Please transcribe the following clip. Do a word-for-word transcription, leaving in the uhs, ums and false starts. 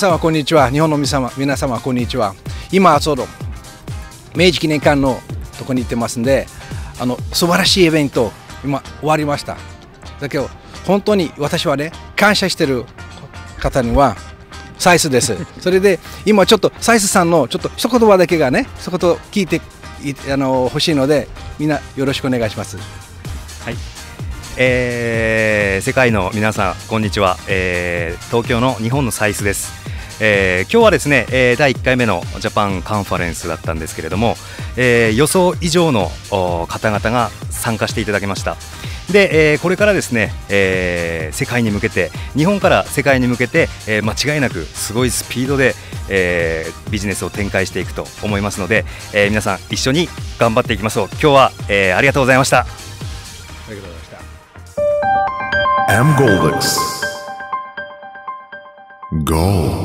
様こんにちは。日本の皆様、皆様こんにちは。今ちょうど明治記念館のとこに行ってますんで、あの素晴らしいイベント今終わりました。だけど本当に私はね感謝してる方にはサイスです。それで今ちょっとサイスさんのちょっと一言葉だけがね一言聞いてあの欲しいので、みんなよろしくお願いします。 はい、えー、世界の皆さんこんにちは、えー、東京の日本のサイスです。えー、今日はですね、えー、だいいっかいめのジャパンカンファレンスだったんですけれども、えー、予想以上の方々が参加していただきました。で、えー、これからですね、えー、世界に向けて日本から世界に向けて、えー、間違いなくすごいスピードで、えー、ビジネスを展開していくと思いますので、えー、皆さん一緒に頑張っていきましょう。今日は、えー、ありがとうございました。 ありがとうございました。 アム ゴールデックス Gold